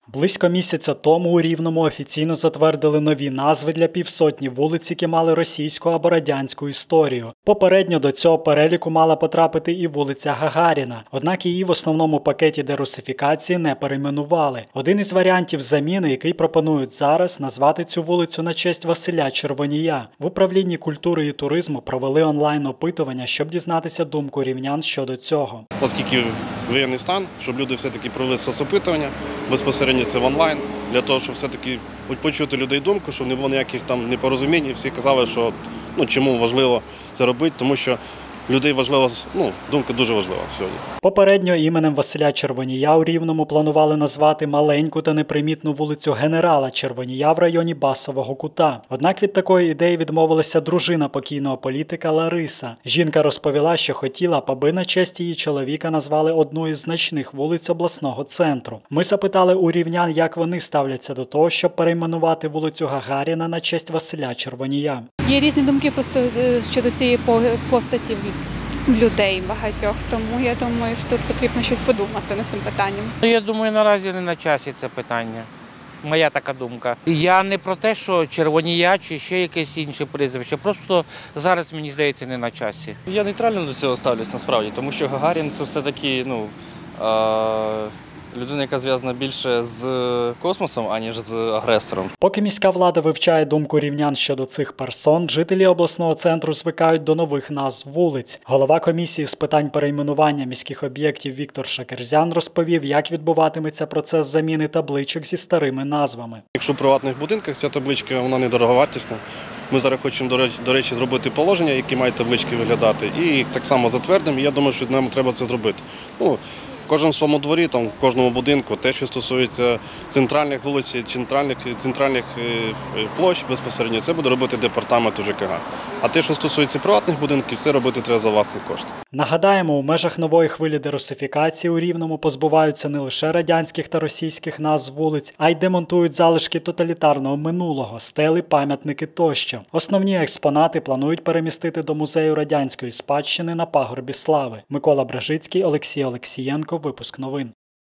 Близько місяця тому у Рівному офіційно затвердили нові назви для півсотні вулиць, які мали російську або радянську історію. Попередньо до цього переліку мала потрапити і вулиця Гагаріна, однак її в основному пакеті дерусифікації не перейменували. Один із варіантів заміни, який пропонують зараз, назвати цю вулицю на честь Василя Червонія. В управлінні культури і туризму провели онлайн-опитування, щоб дізнатися думку рівнян щодо цього. Оскільки воєнний стан, щоб люди все-таки провели соцопитування, безпосередньо це в онлайн, для того, щоб все-таки почути людей думку, щоб не було ніяких там непорозумінь. І всі казали, що чому важливо це робити, тому що людей важлива, думка дуже важлива сьогодні. Попередньо іменем Василя Червонія у Рівному планували назвати маленьку та непримітну вулицю Генерала Червонія в районі Басового Кута. Однак від такої ідеї відмовилася дружина покійного політика Лариса. Жінка розповіла, що хотіла б, аби на честь її чоловіка назвали одну із значних вулиць обласного центру. Ми запитали у рівнян, як вони ставляться до того, щоб перейменувати вулицю Гагаріна на честь Василя Червонія. Є різні думки просто щодо цієї постаті людей багатьох, тому я думаю, що тут потрібно щось подумати над цим питанням. Я думаю, наразі не на часі це питання. Моя така думка. Я не про те, що Червонія чи ще якесь інше прізвище, просто зараз, мені здається, не на часі. Я нейтрально до цього ставлюсь насправді, тому що Гагарін – це все-таки людина, яка зв'язана більше з космосом, аніж з агресором. Поки міська влада вивчає думку рівнян щодо цих персон, жителі обласного центру звикають до нових назв вулиць. Голова комісії з питань перейменування міських об'єктів Віктор Шакерзян розповів, як відбуватиметься процес заміни табличок зі старими назвами. Якщо в приватних будинках ця табличка, вона недороговартісна. Ми зараз хочемо, до речі, зробити положення, які мають таблички виглядати, і їх так само затвердимо, і я думаю, що нам треба це зробити. Кожен в своєму дворі, в кожному будинку, те, що стосується центральних вулиць, центральних площ безпосередньо, це буде робити департамент ЖКГ. А те, що стосується приватних будинків, це робити треба за власні кошти. Нагадаємо, у межах нової хвилі дерусифікації у Рівному позбуваються не лише радянських та російських назв вулиць, а й демонтують залишки тоталітарного минулого, стели, пам'ятники тощо. Основні експонати планують перемістити до музею радянської спадщини на Пагорбі Слави. Микола Бражицький, Олексій Олексієнко. Випуск новин.